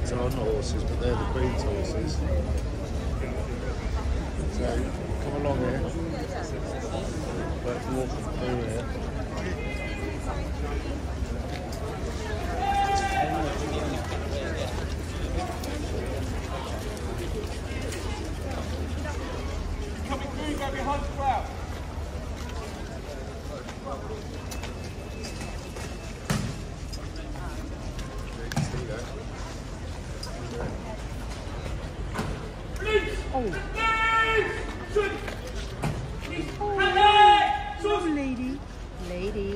on horses, but they're the Queen's horses. So come along here. But walking through here. Coming through, go behind the crowd. Oh, lady, lady.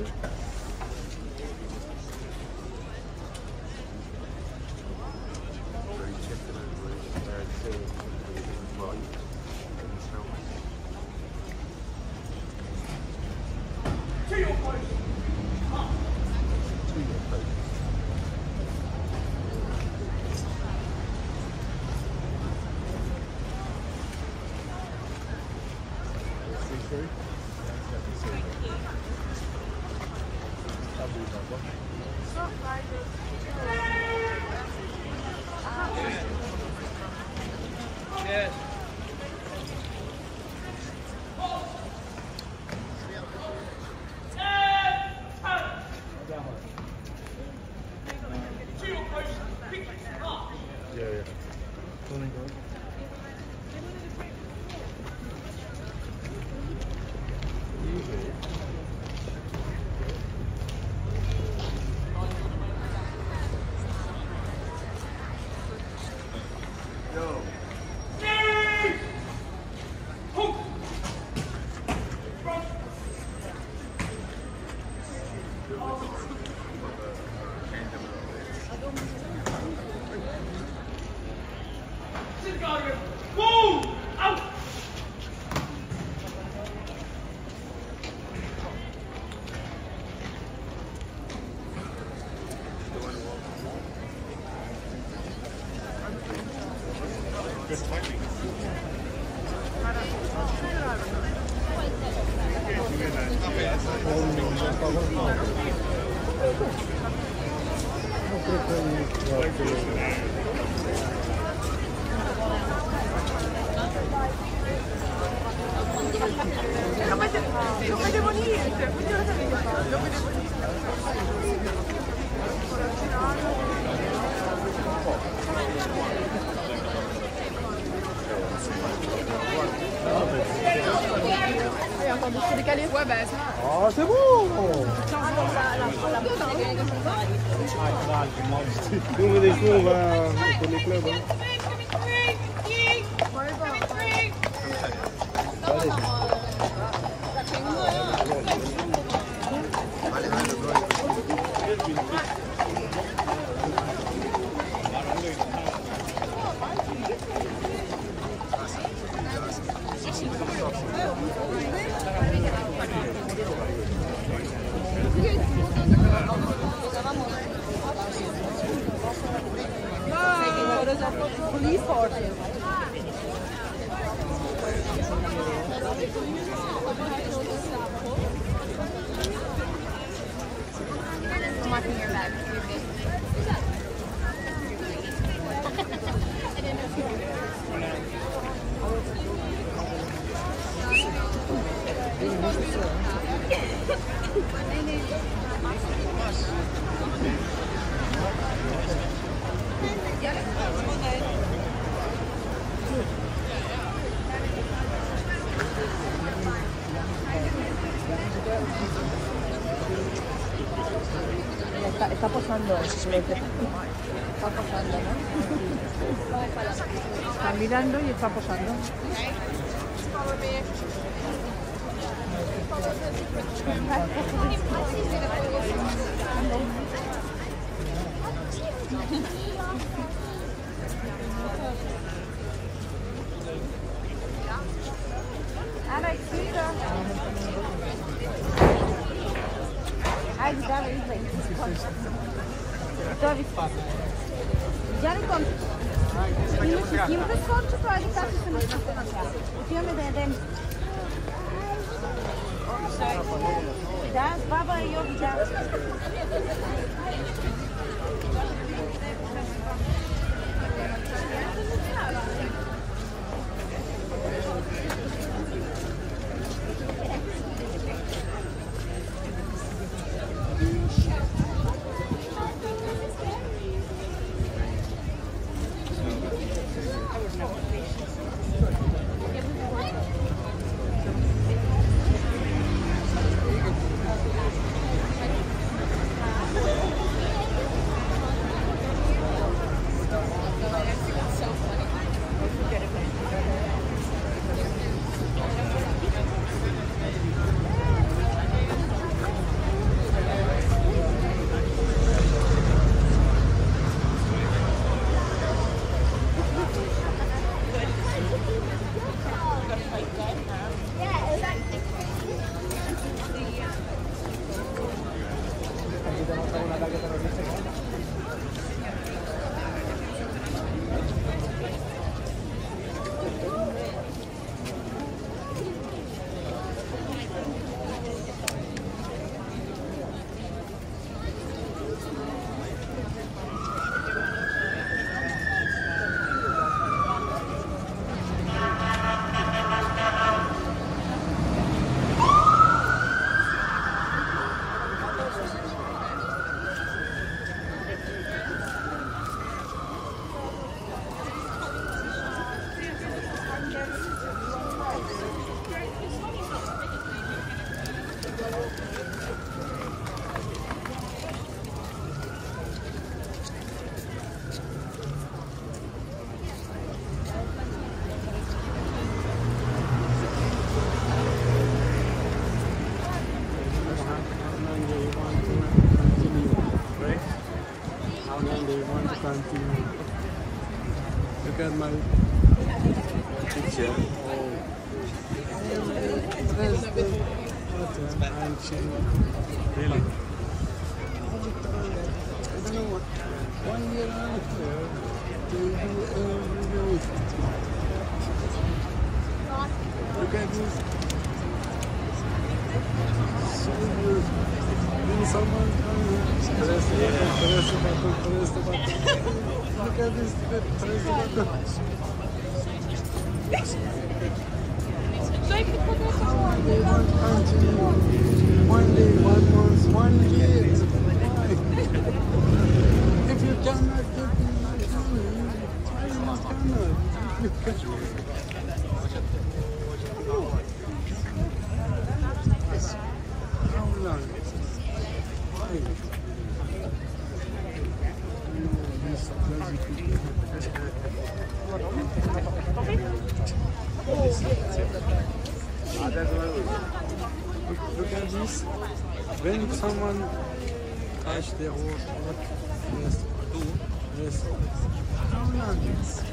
To your post. Yes. To your post. Pick up. Yeah. Non vedevo niente, quindi non vedevo niente. Ouais, ben ça. Oh, c'est bon! Nous, on des choses, on va pour les clubs. Police horses. I'm watching your bag. Está posando. Está posando, ¿no? Está mirando y está posando. Alex, Ai, dá isso aí. Já vi. Já vi como. Kim wyskoczy, to ale tak się wiemy, jeden. Da, baba i ją widziała. continue. Look at my picture. Oh. Press the button and change. Really? I don't know what. 1 year after, they do every week. Look at this. So good. When someone comes, press the button, press the button. Look at this, press the button. They won't continue. 1 day, 1 month, 1 year. Why? If you cannot get the money, why you must cannot? You can. How long? Why? This crazy people. Look at this. When someone touch the horse, yes, yes. How long is?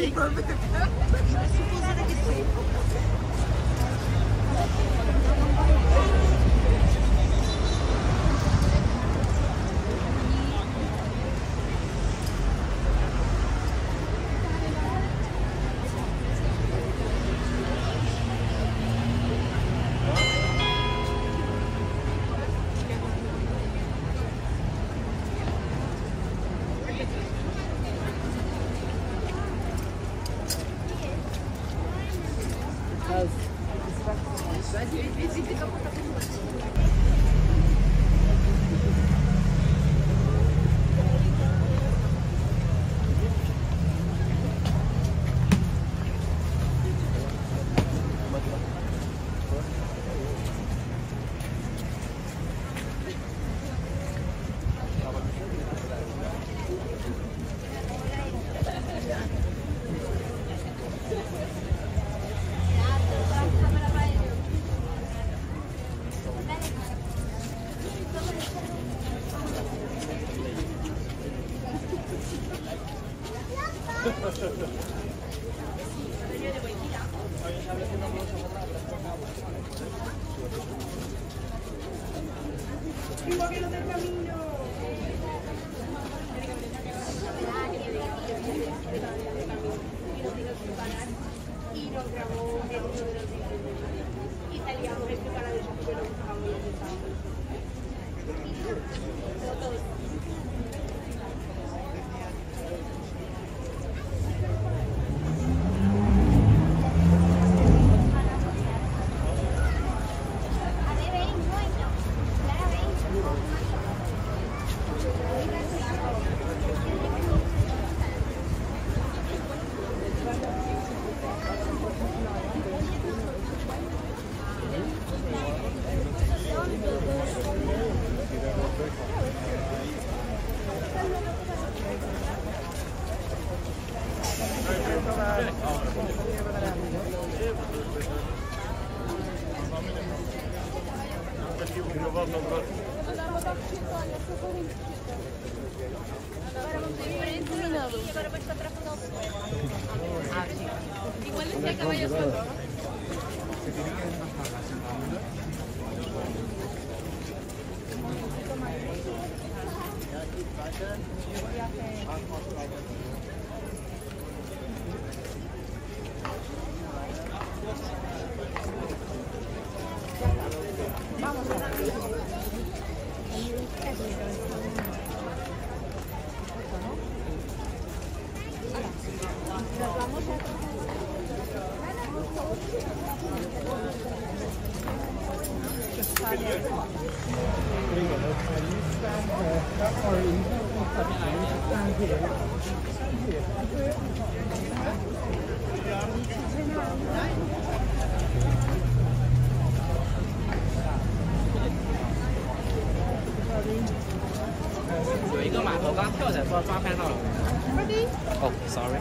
Oh, sorry.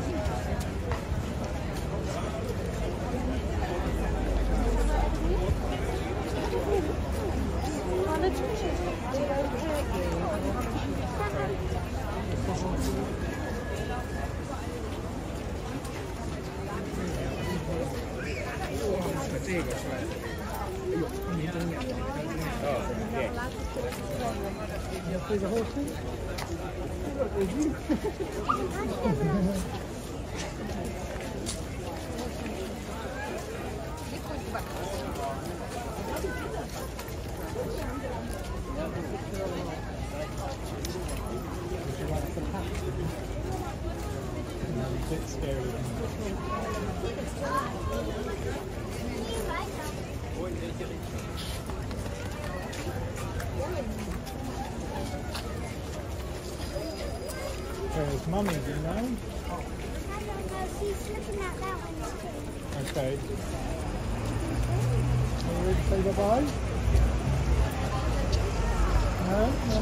Where's Mummy, do you know? I don't know, she's looking at that one too. Okay. Are you ready to say bye-bye? No?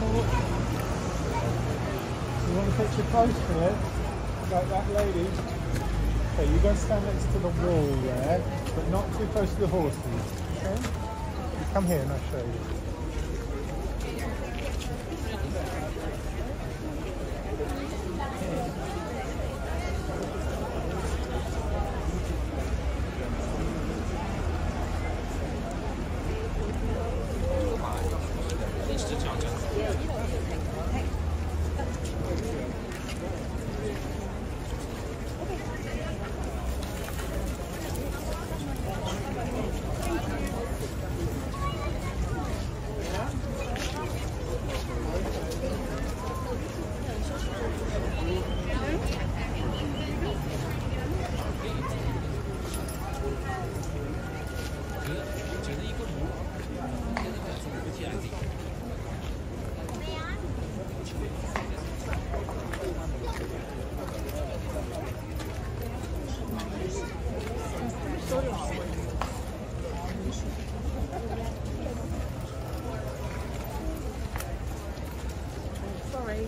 You want to picture close to it? Like that lady? Okay, you go stand next to the wall there, but not too close to the horses. Okay? You come here and I'll show you. sorry.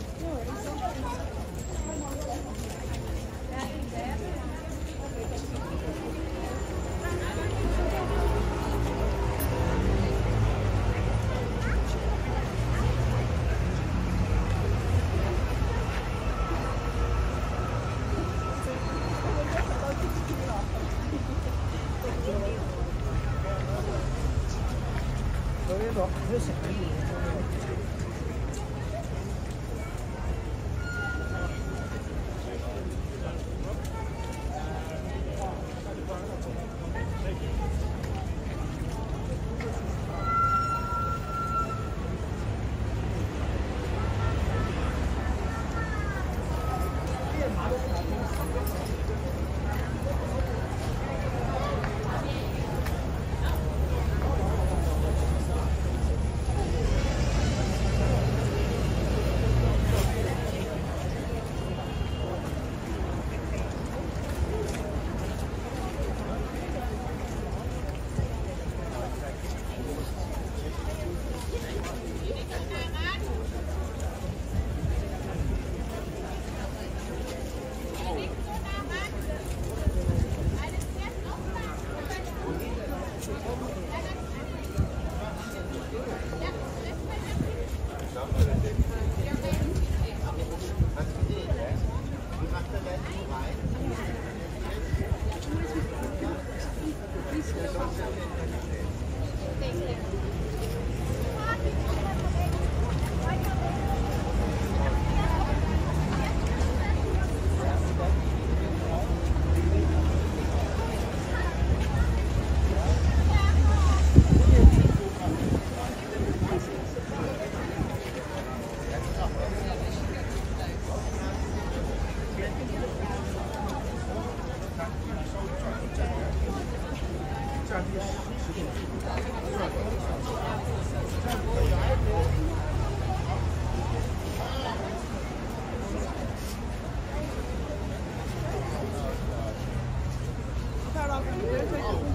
Carol,